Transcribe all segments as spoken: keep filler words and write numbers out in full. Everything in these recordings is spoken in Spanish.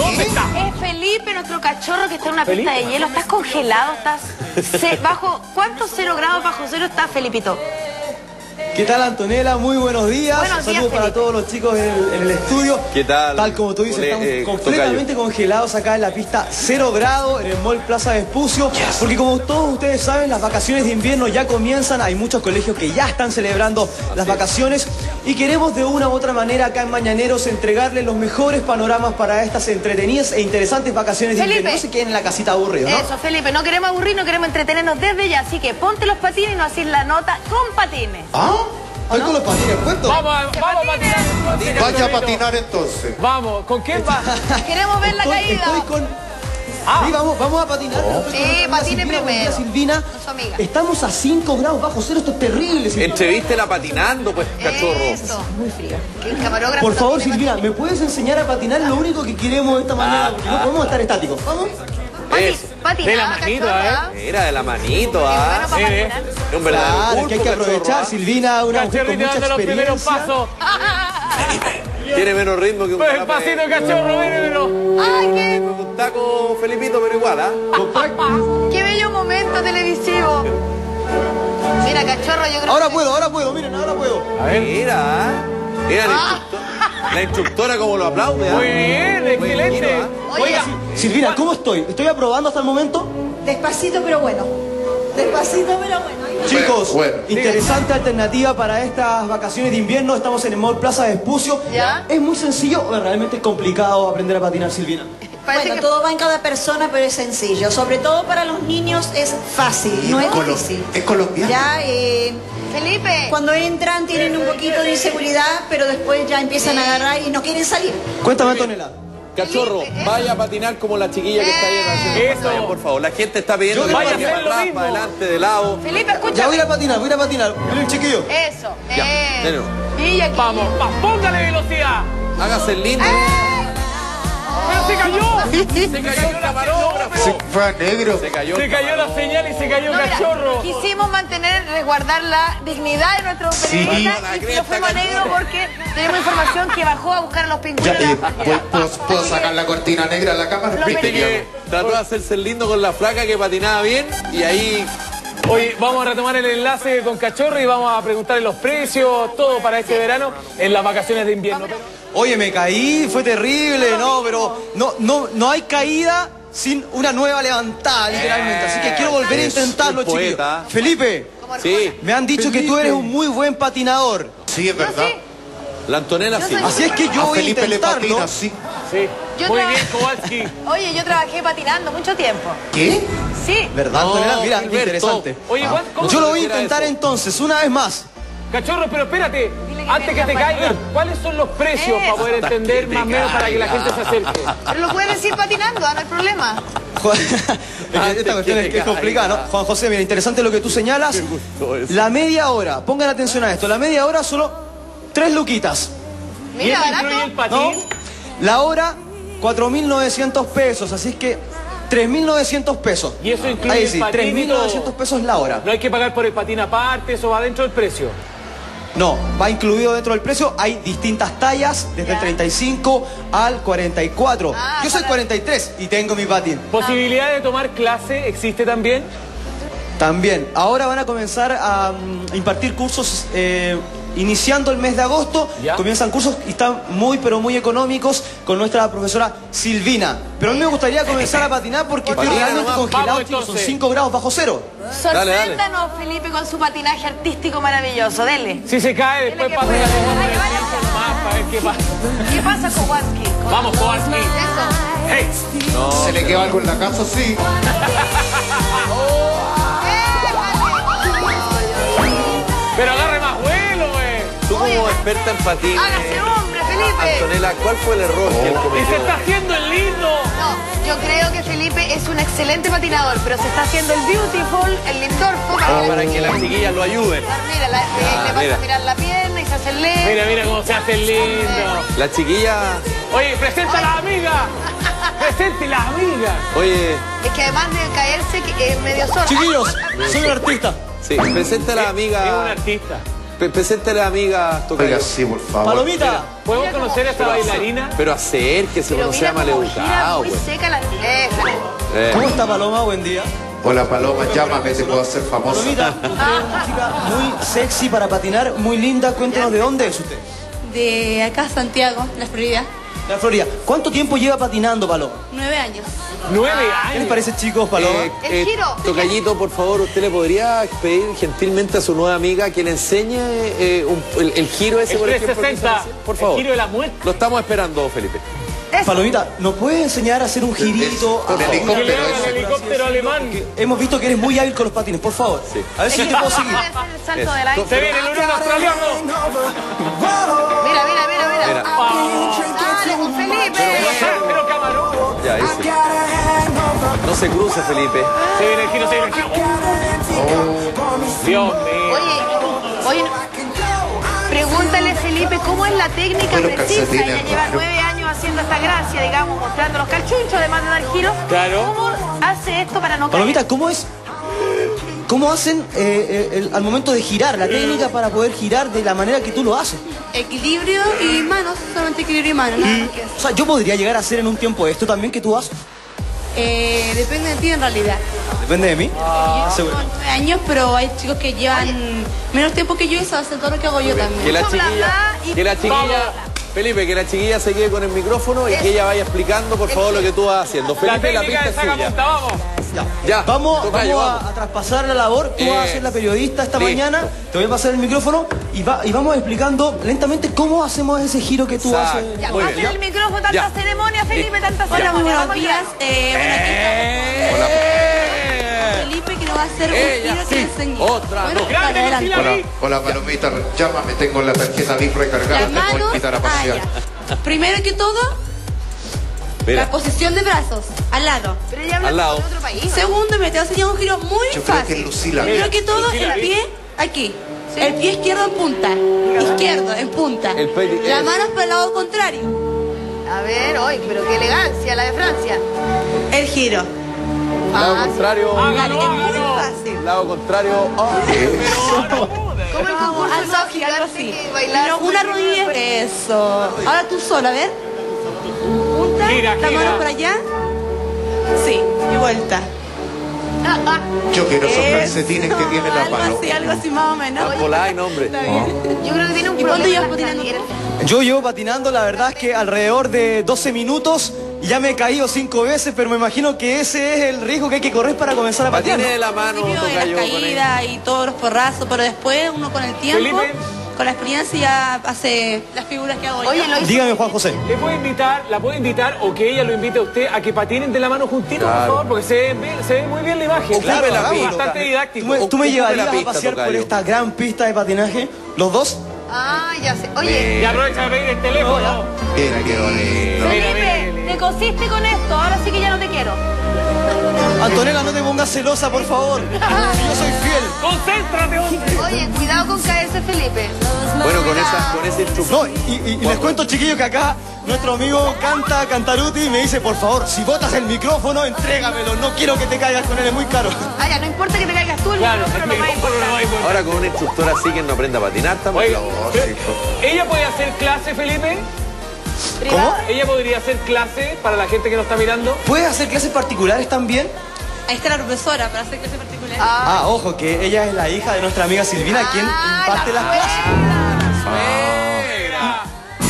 ¿Dónde está? Es Felipe, nuestro cachorro que está en una pista de hielo. ¿Estás congelado? ¿Estás ce- bajo? ¿Cuántos cero grados bajo cero está, Felipito? ¿Qué tal, Antonella? Muy buenos días. Buenos días, Saludos para Felipe. todos los chicos en el, en el estudio. ¿Qué tal? Tal como tú dices, Ole, estamos eh, completamente congelados acá en la pista cero grado en el Mall Plaza Vespucio. Porque como todos ustedes saben, las vacaciones de invierno ya comienzan. Hay muchos colegios que ya están celebrando las vacaciones. Y queremos de una u otra manera acá en Mañaneros entregarles los mejores panoramas para estas entretenidas e interesantes vacaciones de Felipe. invierno. No se queden en la casita aburridos, ¿no? Eso, Felipe, no queremos aburrir, no queremos entretenernos desde ya. Así que ponte los patines y nos haces la nota con patines. ¿Ah? ¿Estoy con los patines puestos? Vamos a, vamos a patinar. entonces, Vaya a Cachorrito. patinar entonces. Vamos, ¿con quién va? Queremos ver la Estoy, caída. estoy con... Ah. Sí, vamos, vamos a patinar. pero estoy Sí, con nuestra patine Silvina, primero. con Silvina. Su amiga. Estamos a cinco grados bajo cero, esto es terrible, Silvina. Entrevístela patinando, pues, cachorro. Eso, muy frío. Que el camarógrafo Por favor, también Silvina, patine. ¿me puedes enseñar a patinar? Lo único que queremos esta mañana, porque no podemos estar estáticos. ¿Vamos? Pati- Eso. patinada, De la manito, cachorro, ¿eh? ¿ah? Era de la manito, Qué ¿ah? bueno para Sí, ¿eh? patinar. Es un verdadero Claro, pulpo, que hay que cachorro, aprovechar, ¿ah? Silvina, una mujer con Cachorrito mucha dando los primeros experiencia. pasos. Tiene menos ritmo que un Pues jarabe. pasito, cachorro, mírenlo. ¡Ay, qué, Un taco, Felipito, pero igual, ¿ah? qué bello momento televisivo! Mira, cachorro, yo creo Ahora que... puedo, ahora puedo, miren, ahora puedo. A ver. Mira, ¿ah? Mira la Ah. instructora, la instructora como lo aplaude, ¿ah? Muy bien, excelente. Bueno, Oye, Oiga, Silvina, ¿cómo estoy? ¿Estoy aprobando hasta el momento? Despacito pero bueno. Despacito pero bueno. Ahí va. Chicos, bueno. interesante alternativa para estas vacaciones de invierno. Estamos en el Mall Plaza Vespucio. ¿Ya? ¿Es muy sencillo o realmente es complicado aprender a patinar, Silvina? parece Bueno, que... todo va en cada persona, pero es sencillo. Sobre todo para los niños es fácil, no es Colo- difícil. Es colombiano. Ya, eh, Felipe, cuando entran tienen un poquito de inseguridad, pero después ya empiezan a agarrar y no quieren salir. Cuéntame, Antonella. Cachorro, vaya a patinar como la chiquilla que está ahí en Eso. la Por favor, la gente está pidiendo Yo que vaya a vaya hacer para lo atrás, mismo. para adelante, de lado. Felipe, Ya escúchame. voy a ir a patinar, voy a ir a patinar. Miren, chiquillo. Eso, Ya, eh. denlo. Y aquí. vamos, va, póngale velocidad. Hágase el lindo. Pero se cayó. Se cayó el camarógrafo. Se fue a negro. Se cayó. Se el cayó la camarógrafo. señal y se cayó No, mira, cachorro. quisimos mantener, resguardar la dignidad de nuestro periodista La y cresta, lo fuimos a negro cachorro. porque tenemos información que bajó a buscar a los pingüinos. Ya, de eh, la- ¿puedo, puedo- puedo sacar la cortina negra de la cámara? Lo Viste perdió. que trató de hacerse el lindo con la flaca que patinaba bien y ahí Oye, vamos a retomar el enlace con Cachorro y vamos a preguntarle los precios, todo para este verano en las vacaciones de invierno. Oye, me caí, fue terrible, no, pero no, no, no hay caída sin una nueva levantada, literalmente. Así que quiero volver a Es intentarlo, un chiquillos. poeta. Felipe, sí, me han dicho que tú eres un muy buen patinador. Sí, es verdad. la Antonella Yo sí. soy- Así es que yo A voy a Felipe le intentarlo. patina, sí. Sí. Yo Muy tra- bien, Kowalski. Oye, yo trabajé patinando mucho tiempo. ¿Qué? Sí. ¿Verdad, No, Antonella? Mira, Gilberto. interesante. Oye, ¿cuán- ¿cómo? Yo lo voy a era intentar eso? entonces, una vez más. Cachorro, pero espérate, Dile que antes que te venga, caigas, Juan. ¿cuáles son los precios Eso. para poder Hasta entender que te más o menos para que la caiga. gente se acerque? Pero lo puedes decir patinando, ah, no hay problema. Juan- Esta cuestión que es, que es te complicada, ¿no? caiga. Juan José, mira, interesante lo que tú señalas. gustó eso. La media hora, pongan atención a esto, la media hora solo tres luquitas, ¿Y Mira, eso incluye barato. el patín? ¿no? La hora, cuatro mil novecientos pesos, así es que tres mil novecientos pesos. ¿Y eso incluye Ahí el sí, patín y tres mil novecientos pesos la hora. No hay que pagar por el patín aparte, eso va dentro del precio. No, va incluido dentro del precio. Hay distintas tallas, desde Ya. el treinta y cinco al cuarenta y cuatro. Ah, Yo soy para- cuarenta y tres y tengo mi patín. ¿Posibilidad de tomar clase existe también? También. Ahora van a comenzar a mm, impartir cursos eh, iniciando el mes de agosto. Ya. Comienzan cursos y están muy, pero muy económicos con nuestra profesora Silvina. Pero a mí me gustaría comenzar a patinar porque estoy Patina realmente nomás. congelado, Vamos, chicos. Son entonces. cinco grados bajo cero. Dale, dale. Sorpréndanos, Felipe, con su patinaje artístico maravilloso. Dele. Si se cae, después que pasa puede. la Ay, segunda que vaya. más para ver qué pasa. ¿Qué pasa, Kowalski? Vamos, Kowalski. Eso. Hey. ¿Se le quedó algo en la casa? Sí. Pero agarre más vuelo, güey. Tú como Oye, experta en patines, Hágase hombre, Felipe. Antonella, ¿cuál fue el error que él Y se cometió? está haciendo el lindo. No, yo creo que Felipe es un excelente patinador, pero se está haciendo el beautiful, el lindorfo. Ah, para que las chiquillas lo ayuden. Mira, la- Ah, le vas mira. a mirar la pierna y se hace el lento. Mira, mira cómo se hace el lindo. La chiquilla, Oye, presenta a la amiga. Presente la amiga. oye, Es que además de caerse, que es medio sordo. Chiquillos, soy un artista. sí, presenta a la Es un amiga. artista. P- Preséntale a la amiga tocayo. Oiga, sí, por favor. Palomita. ¿Podemos conocer a esta bailarina? Pero acérquese, Pero no sea mira cómo gira, maleducado, muy güey. seca la... Eh, Eh. ¿Cómo está Paloma? Buen día. Hola, Paloma, llámame, te puedo hacer famosa. Palomita, usted es una chica muy sexy para patinar, muy linda. Cuéntanos de dónde es usted. De acá, Santiago, La Florida. La Florida. ¿Cuánto tiempo lleva patinando, Paloma? Nueve años. Nueve ¿Qué les años. parece, chicos, Paloma? Eh, El eh, giro. Tocayito, por favor, ¿usted le podría pedir gentilmente a su nueva amiga que le enseñe eh, un- el, el giro ese, El por ejemplo? que trescientos sesenta. sabe hacer? Por favor. El giro de la muerte. Lo estamos esperando, Felipe. Palomita, ¿nos puedes enseñar a hacer un girito? Con Ah, el Que le haga eso. el helicóptero alemán. Hemos visto que eres muy hábil con los patines, por favor. Sí. A ver si te puedo seguir. Puede hacer el salto Eso. del aire. Se viene el huracán australiano. Mira, mira, mira, mira. Mira. Dale, con Felipe. Pero, pero camarón. Ya, ese. No se cruce, Felipe. Se viene el giro, se viene el giro. Dios mío. Oye, oye, pregúntale, Felipe, ¿cómo es la técnica Bueno, precisa? calcetines, Ella lleva ¿no? nueve años haciendo esta gracia, digamos, mostrando los calchunchos, además de dar giros. Claro. ¿Cómo hace esto para no caer? Palomita, ¿cómo es? ¿Cómo hacen eh, eh, el- al momento de girar? La técnica para poder girar de la manera que tú lo haces. Equilibrio y manos, solamente equilibrio y manos, nada más que eso. O sea, yo podría llegar a hacer en un tiempo esto también que tú haces. Eh, depende de ti en realidad. Depende de mí. Yo seguro. tengo nueve años, pero hay chicos que llevan menos tiempo que yo y saben hacer todo lo que hago yo Que también. la Bla, bla, chiquilla, y- que la chiquilla, Felipe, que la chiquilla se quede con el micrófono y que ella vaya explicando, por favor, lo que tú vas haciendo. La Felipe, la técnica pista de es saca suya. punta, vamos. Ya. Ya, Vamos, tocayo, vamos a, vamos. a traspasar la labor. Tú vas a Eh, ser la periodista esta listo. mañana. Te voy a pasar el micrófono y, va, y vamos explicando lentamente cómo hacemos ese giro que tú Exacto. haces. Ya, Muy pasen bien. el micrófono, tanta Ya. ceremonia, Felipe, tanta Hola, muy ceremonia. buenos Vamos días. allá. Eh, bueno, aquí Eh. Hola. está Felipe que nos va a hacer un Ella, giro sí. que le enseñé. Otra, Bueno, no. para Grande, adelante. Lucila. Hola, hola, Palomita, llámame, tengo la tarjeta V I P recargada, Las te puedo manos, invitar a ah, pasear. ya. Primero que todo, Mira, la posición de brazos, al lado. Pero ella habla Al lado. de otro país. Segundo, me te voy a enseñar un giro muy Yo creo que fácil. es Lucila. Primero que todo, Lucila, el ¿sí? pie aquí. El pie izquierdo en punta. Izquierdo en punta. El pe- Las el- manos para el lado contrario. A ver, hoy, pero qué elegancia la de Francia. El giro. lado Fácil. contrario. Hágalo, Es muy hágalo. fácil. Lado contrario. Oh. Como el Vamos, concurso alza de gigante, gigante sí. que bailar. Pero una rodilla. Eso. Ahora tú sola, a ver. Punta. Gira, La gira. mano para allá. Sí. Y vuelta. Yo quiero esos Eso. calcetines que tiene la Algo Paloma. así, algo así más o menos. Polay, nombre. Está bien. Yo creo que tiene un ¿Y cuánto problema. llevas las patinando? caderas. Yo llevo patinando, la verdad es que alrededor de doce minutos y ya me he caído cinco veces, pero me imagino que ese es el riesgo que hay que correr para comenzar a patinar. Patine de ¿no? la mano, Al principio de tocayo, las con él. caídas y todos los porrazos, pero después uno con el tiempo, Felipe. con la experiencia ya hace las figuras que hago yo. Oye, lo hizo. Dígame, Juan José. Le puede invitar, la puede invitar o que ella lo invite a usted a que patinen de la mano juntitos, por Claro. favor, porque se ve, bien- se ve muy bien la imagen. Oh, claro, Claro, la es pista. bastante ¿Tú didáctico. me, tú me Ocupe llevarías la a pista, pasear por tocayo. esta gran pista de patinaje? ¿Los dos? Ah, ya sé. Oye, Y aprovecha de pedir el teléfono. Mira qué bonito. Mira, mira, Felipe, mira. te cosiste con esto, ahora sí que ya no te quiero. Antonella, no te pongas celosa, por favor. Yo soy fiel. Concéntrate, hombre. Oye, cuidado con caerse, Felipe. Bueno, con, esa, con ese truco. No, y, y- y les cuento, chiquillos, que acá nuestro amigo canta Cantaruti y me dice, por favor, si botas el micrófono, entrégamelo. No quiero que te caigas con él, es muy caro. Ah, ya, no importa que te caigas tú, el Claro, micrófono, el lo más micrófono no importante. hay por- Ahora con un instructor así que no aprenda a patinar también. Oye, ¿ella puede hacer clase, Felipe? Privado. ¿Ella podría hacer clase para la gente que nos está mirando? ¿Puedes hacer clases particulares también? Ahí está la profesora para hacer clase particular. Ah, ojo, que ella es la hija de nuestra amiga Silvina, quien Ah, imparte la las clases. ¡Suegra!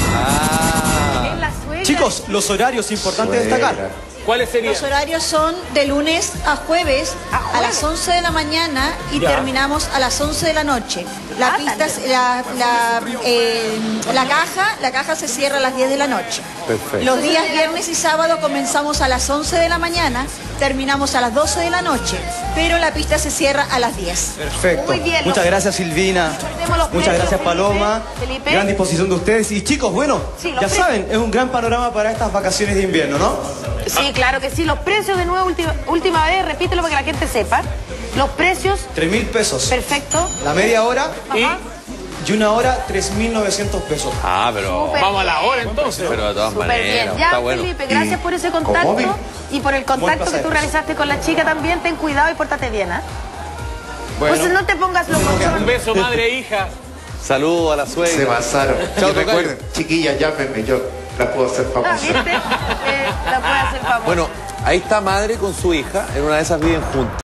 Ah. Es la suegra. Chicos, los horarios, importante destacar. ¿Cuáles serían? Los horarios son de lunes a jueves ¿A a, jueves? las once de la mañana y Ya. terminamos a las once de la noche. La Ah, pista, es- la, la, eh, la caja, la caja se cierra a las diez de la noche. Perfecto. Los días viernes y sábado comenzamos a las once de la mañana, terminamos a las doce de la noche, pero la pista se cierra a las diez. Perfecto. Muy bien, Muchas los- gracias, Silvina. Tenemos los Muchas precios, gracias, Paloma. Felipe. Felipe. Gran disposición de ustedes. Y chicos, bueno, Sí, los ya precios. saben, es un gran panorama para estas vacaciones de invierno, ¿no? Sí, claro que sí. Los precios de nuevo, última, última vez, repítelo para que la gente sepa. Los precios, Tres mil pesos. perfecto. La media hora Y Ajá. y una hora, tres mil novecientos pesos. Ah, pero. Súper vamos a la bien. hora entonces. Pero de todas Súper maneras. bien. Ya, Está bueno. Felipe, gracias por ese contacto móvil? y por el contacto que placer. tú realizaste con la chica también. Ten cuidado y pórtate bien, ¿ah? Bueno, Pues no te pongas loco. un beso, madre e hija. Saludos a la suegra. Se basaron. Chao, Y tocayo. recuerden, chiquillas, llámenme, yo la puedo hacer Ah, famosa. ¿viste? Eh, la puede hacer famosa. Bueno, ahí está madre con su hija, en una de esas viven juntas.